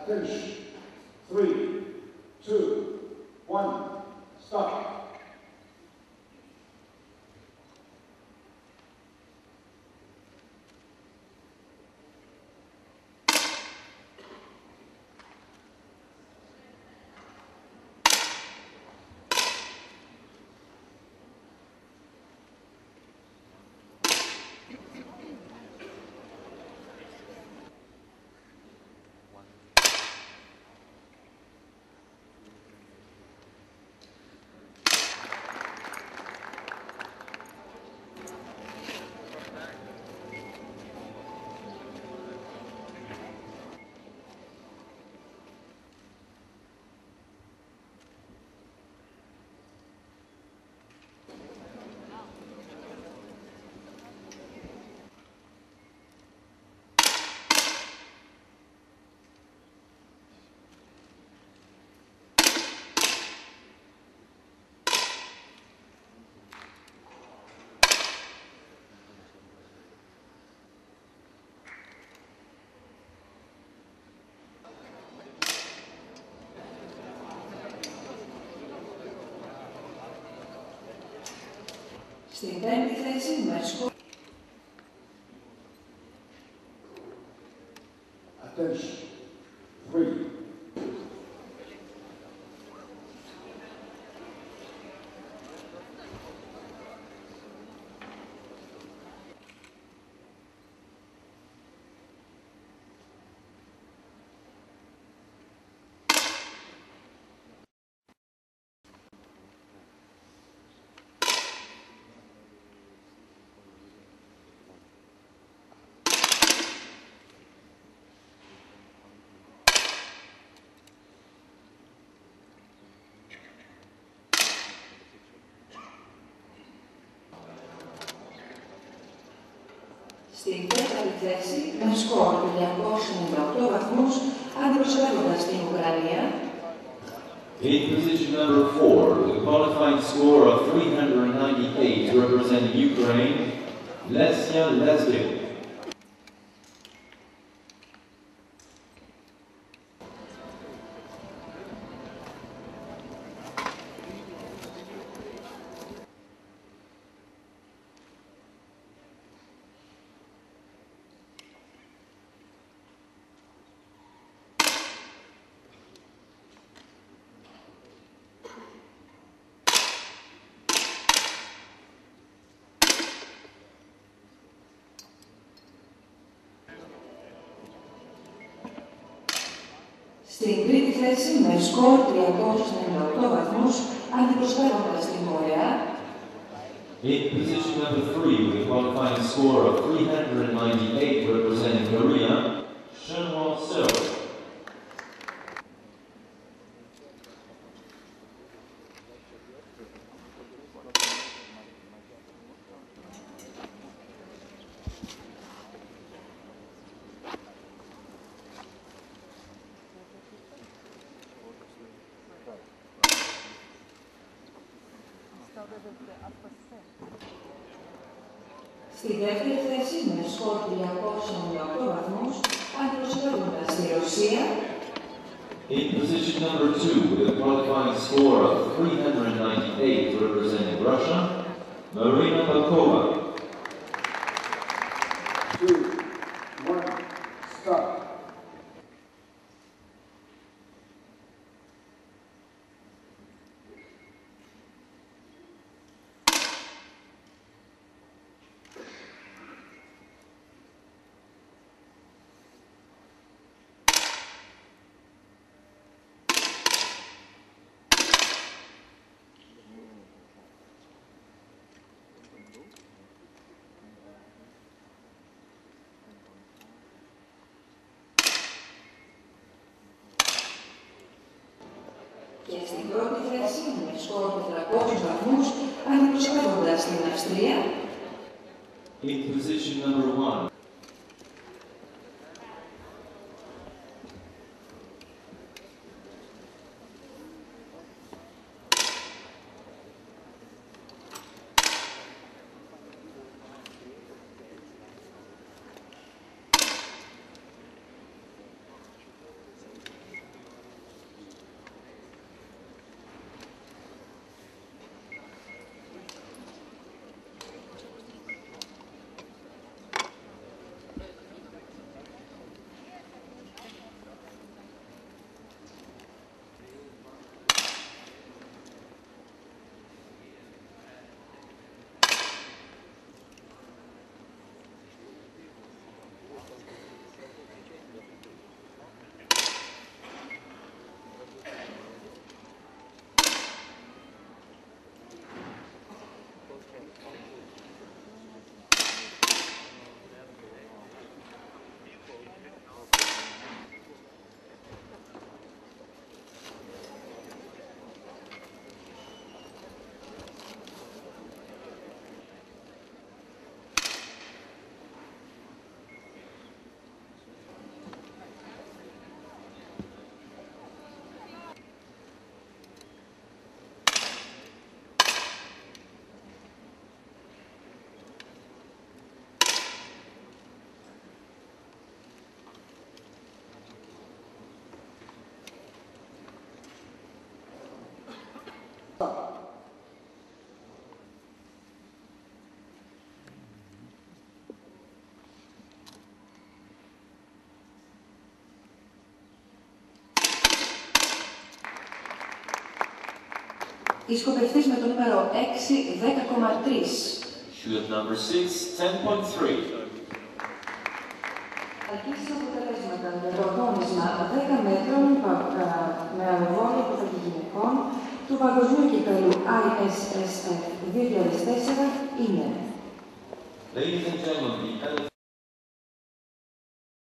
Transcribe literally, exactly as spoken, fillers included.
Attention. Three, two, one, stop. Στην πέμπτη θέση με σκορ. Attention. Three. Στην τέταρτη θέση με σκορ διακόσιους ενενήντα οκτώ βαθμούς αντιπροσωπεύοντας την Ουκρανία. In position number four, with a qualifying score of three hundred ninety-eight, representing Ukraine, Lesya Lesbik. Στην τρίτη θέση με σκορ τριακόσιους ενενήντα οκτώ βαθμούς αντιπροσωπεύοντας την Κορέα. In position number three, with a qualifying score of three hundred ninety-eight, representing Korea, Shenhua Seo. Στη δεύτερη θέση με σκορ τριακόσιους ενενήντα οκτώ βαθμούς αντιπροσωπεύοντας τη Ρωσία. In position number two, with a qualifying score of three hundred ninety-eight, representing Russia, Marina Bakova. Two, one, stop. Και στην πρώτη θέση με σκορ τετρακόσιους βαθμούς αντιπροσωπεύοντας την Αυστρία. In position number one. Η σκοπευτής με το νούμερο έξι δέκα κόμμα τρία. Shoot number six, ten point three. Αρχίσεις αποτελέσματα για το αγώνισμα δέκα μέτρων με αεροβόλιο πρωταθλητή γυναικών του Παγκοσμίου Κυπέλλου άι ες ες εφ δύο χιλιάδες τέσσερα είναι Ladies and gentlemen, the